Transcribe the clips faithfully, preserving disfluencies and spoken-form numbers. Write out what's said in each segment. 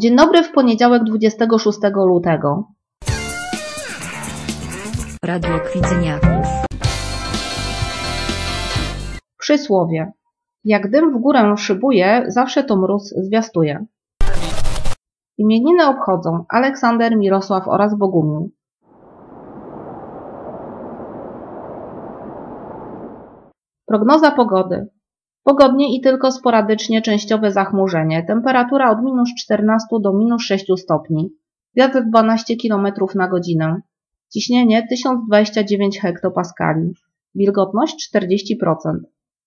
Dzień dobry w poniedziałek dwudziestego szóstego lutego. Radio Kwidzyniaków. Przysłowie. Jak dym w górę szybuje, zawsze to mróz zwiastuje. Imieniny obchodzą Aleksander, Mirosław oraz Bogumił. Prognoza pogody. Pogodnie i tylko sporadycznie częściowe zachmurzenie. Temperatura od minus czternastu do minus sześciu stopni. Wiatr dwanaście kilometrów na godzinę. Ciśnienie tysiąc dwadzieścia dziewięć hektopaskali. Wilgotność czterdzieści procent.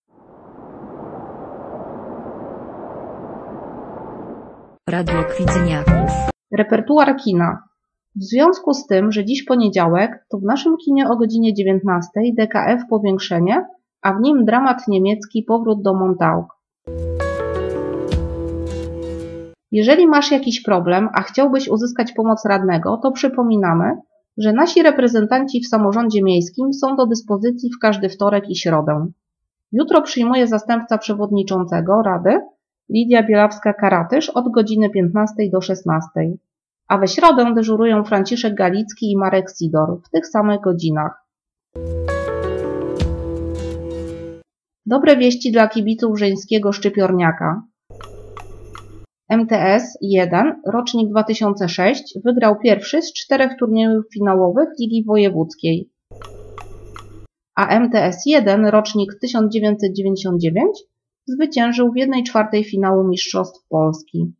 Radio Kwidzyniaków. Repertuar kina. W związku z tym, że dziś poniedziałek, to w naszym kinie o godzinie dziewiętnastej D K F Powiększenie, a w nim dramat niemiecki Powrót do Montauk. Jeżeli masz jakiś problem, a chciałbyś uzyskać pomoc radnego, to przypominamy, że nasi reprezentanci w samorządzie miejskim są do dyspozycji w każdy wtorek i środę. Jutro przyjmuje zastępca przewodniczącego Rady Lidia Bielawska-Karatysz od godziny piętnastej do szesnastej, a we środę dyżurują Franciszek Galicki i Marek Sidor w tych samych godzinach. Dobre wieści dla kibiców żeńskiego szczypiorniaka. M T S jeden, rocznik dwa tysiące szósty, wygrał pierwszy z czterech turniejów finałowych Ligi Wojewódzkiej, a M T S jeden, rocznik tysiąc dziewięćset dziewięćdziesiąt dziewięć, zwyciężył w jednej czwartej finału Mistrzostw Polski.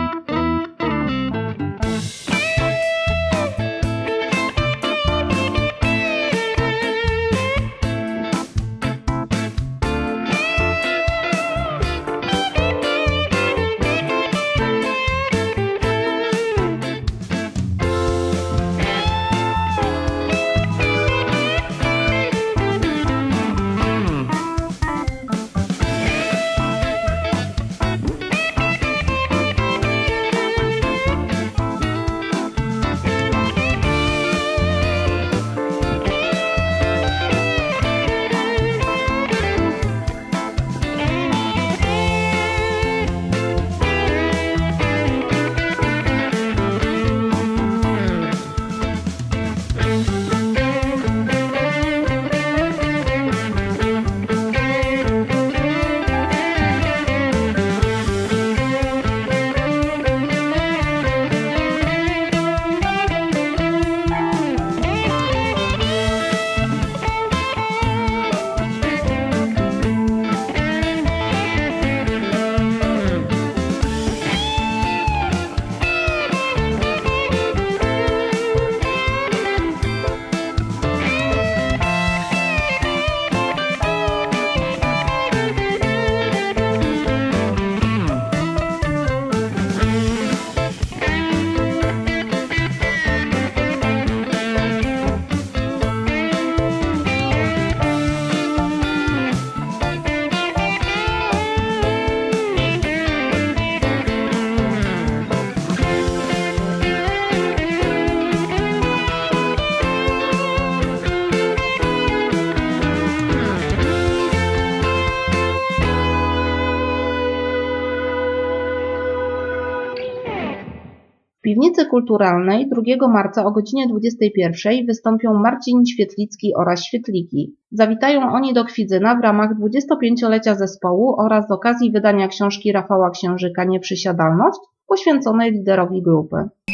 W Piwnicy Kulturalnej drugiego marca o godzinie dwudziestej pierwszej wystąpią Marcin Świetlicki oraz Świetliki. Zawitają oni do Kwidzyna w ramach dwudziestopięciolecia zespołu oraz z okazji wydania książki Rafała Księżyka Nieprzysiadalność poświęconej liderowi grupy.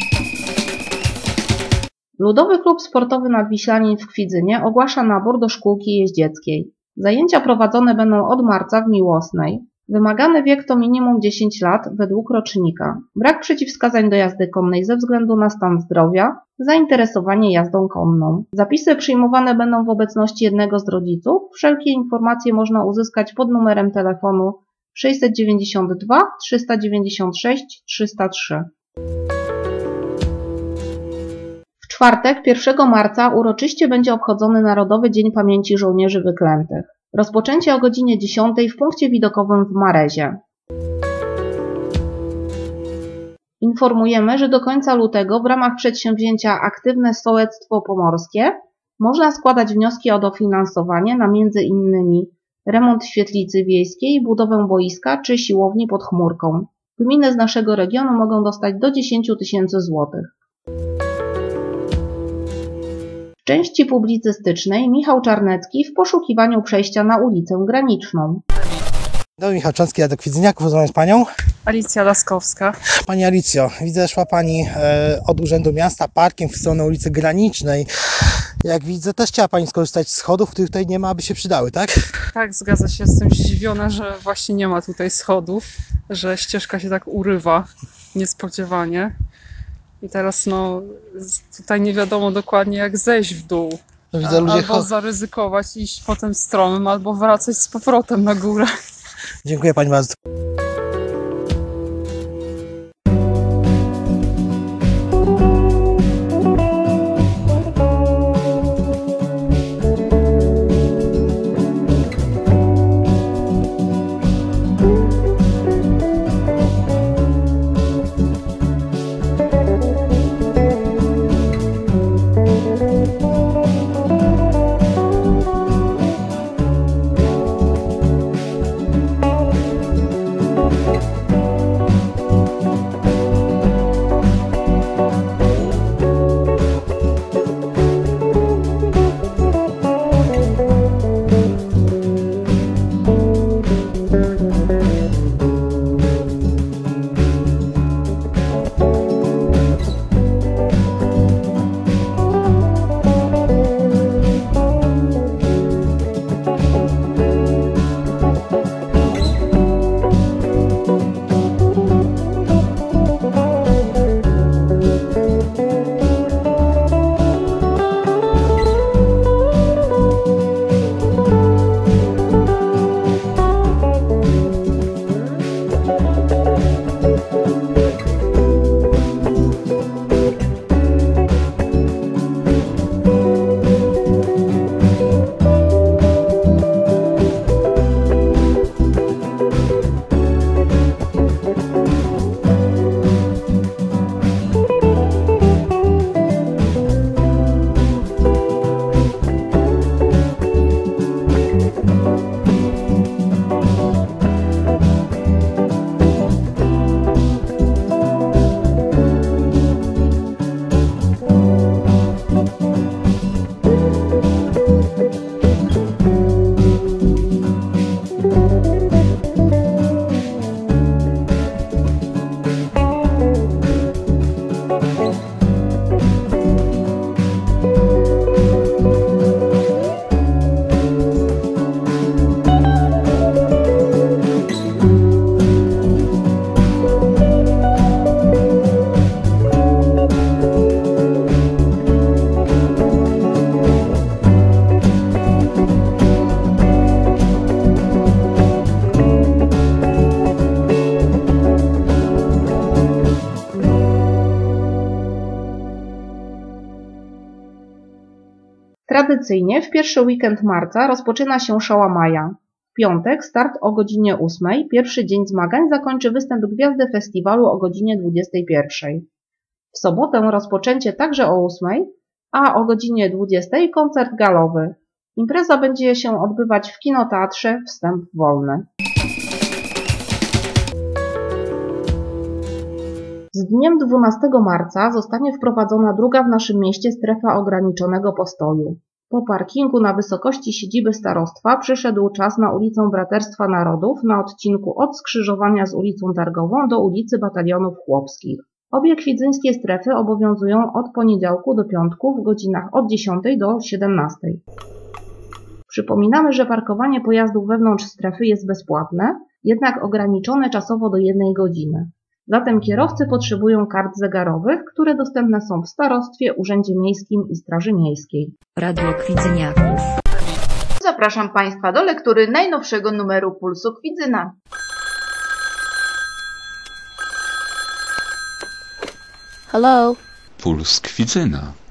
Ludowy Klub Sportowy Nadwiślanin w Kwidzynie ogłasza nabór do szkółki jeździeckiej. Zajęcia prowadzone będą od marca w Miłosnej. Wymagany wiek to minimum dziesięć lat według rocznika. Brak przeciwwskazań do jazdy konnej ze względu na stan zdrowia, zainteresowanie jazdą konną. Zapisy przyjmowane będą w obecności jednego z rodziców. Wszelkie informacje można uzyskać pod numerem telefonu sześćset dziewięćdziesiąt dwa trzysta dziewięćdziesiąt sześć trzysta trzy. W czwartek, pierwszego marca, uroczyście będzie obchodzony Narodowy Dzień Pamięci Żołnierzy Wyklętych. Rozpoczęcie o godzinie dziesiątej w punkcie widokowym w Marezie. Informujemy, że do końca lutego w ramach przedsięwzięcia Aktywne Sołectwo Pomorskie można składać wnioski o dofinansowanie na między innymi remont świetlicy wiejskiej, budowę boiska czy siłowni pod chmurką. Gminy z naszego regionu mogą dostać do dziesięć tysięcy złotych. W części publicystycznej Michał Czarnecki w poszukiwaniu przejścia na ulicę Graniczną. Dobry, Michał Czarnecki, Radek Kwidzyniaków, rozmawiam z Panią. Alicja Laskowska. Pani Alicjo, widzę, szła Pani e, od Urzędu Miasta parkiem w stronę ulicy Granicznej. Jak widzę, też chciała Pani skorzystać z schodów, których tutaj nie ma, aby się przydały, tak? Tak, zgadza się. Jestem zdziwiona, że właśnie nie ma tutaj schodów, że ścieżka się tak urywa niespodziewanie. I teraz no, tutaj nie wiadomo dokładnie, jak zejść w dół. No, widzę, ludzie albo zaryzykować, iść po tym stromym, albo wracać z powrotem na górę. Dziękuję Pani bardzo. Tradycyjnie w pierwszy weekend marca rozpoczyna się Szałamaja. W piątek start o godzinie ósmej, pierwszy dzień zmagań zakończy występ Gwiazdy Festiwalu o godzinie dwudziestej pierwszej. W sobotę rozpoczęcie także o ósmej, a o godzinie dwudziestej koncert galowy. Impreza będzie się odbywać w kinoteatrze Wstęp Wolny. Z dniem dwunastego marca zostanie wprowadzona druga w naszym mieście strefa ograniczonego postoju. Po parkingu na wysokości siedziby starostwa przyszedł czas na ulicę Braterstwa Narodów na odcinku od skrzyżowania z ulicą Targową do ulicy Batalionów Chłopskich. Obie kwidzyńskie strefy obowiązują od poniedziałku do piątku w godzinach od dziesiątej do siedemnastej. Przypominamy, że parkowanie pojazdów wewnątrz strefy jest bezpłatne, jednak ograniczone czasowo do jednej godziny. Zatem kierowcy potrzebują kart zegarowych, które dostępne są w starostwie, urzędzie miejskim i straży miejskiej. Radio Kwidzyniaków. Zapraszam Państwa do lektury najnowszego numeru Pulsu Kwidzyna. Hello. Puls Kwidzyna.